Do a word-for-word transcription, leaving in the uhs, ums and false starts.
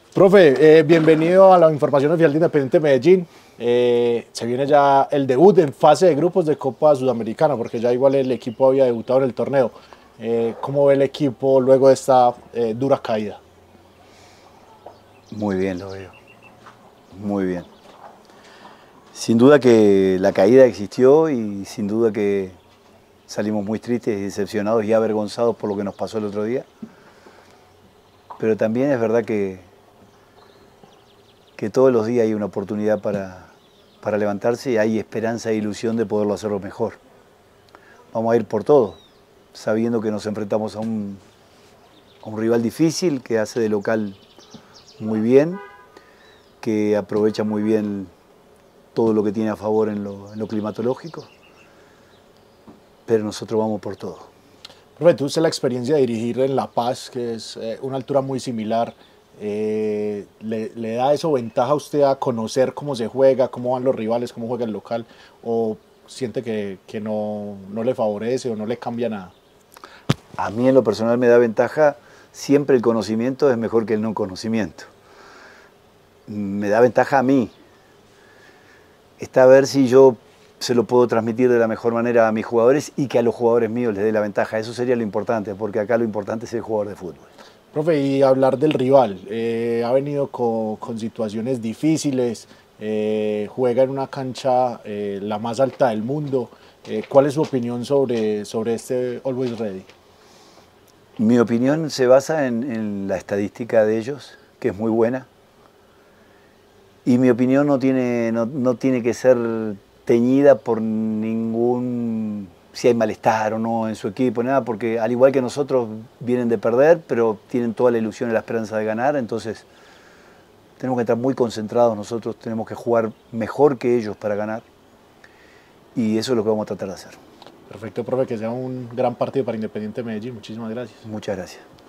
Profe, eh, bienvenido a la información oficial de Independiente Medellín. Eh, se viene ya el debut en fase de grupos de Copa Sudamericana, porque ya igual el equipo había debutado en el torneo. Eh, ¿Cómo ve el equipo luego de esta eh, dura caída? Muy bien lo veo, muy bien. Sin duda que la caída existió y sin duda que salimos muy tristes y decepcionados y avergonzados por lo que nos pasó el otro día. Pero también es verdad que, que todos los días hay una oportunidad para, para levantarse y hay esperanza e ilusión de poderlo hacerlo mejor. Vamos a ir por todo, sabiendo que nos enfrentamos a un, a un rival difícil que hace de local muy bien, que aprovecha muy bien todo lo que tiene a favor en lo, en lo climatológico, pero nosotros vamos por todo. Profe, tú usted la experiencia de dirigir en La Paz, que es eh, una altura muy similar. Eh, le, ¿Le da eso ventaja a usted a conocer cómo se juega, cómo van los rivales, cómo juega el local? ¿O siente que, que no, no le favorece o no le cambia nada? A mí en lo personal me da ventaja, siempre el conocimiento es mejor que el no conocimiento. Me da ventaja a mí. Está a ver si yo se lo puedo transmitir de la mejor manera a mis jugadores y que a los jugadores míos les dé la ventaja. Eso sería lo importante, porque acá lo importante es el jugador de fútbol. Profe, y hablar del rival, eh, ha venido con, con situaciones difíciles, eh, juega en una cancha eh, la más alta del mundo. Eh, ¿Cuál es su opinión sobre, sobre este Always Ready? Mi opinión se basa en, en la estadística de ellos, que es muy buena. Y mi opinión no tiene, no, no tiene que ser teñida por ningún, si hay malestar o no en su equipo, nada, porque al igual que nosotros vienen de perder, pero tienen toda la ilusión y la esperanza de ganar, entonces tenemos que estar muy concentrados nosotros, tenemos que jugar mejor que ellos para ganar, y eso es lo que vamos a tratar de hacer. Perfecto, profe, que sea un gran partido para Independiente Medellín. Muchísimas gracias. Muchas gracias.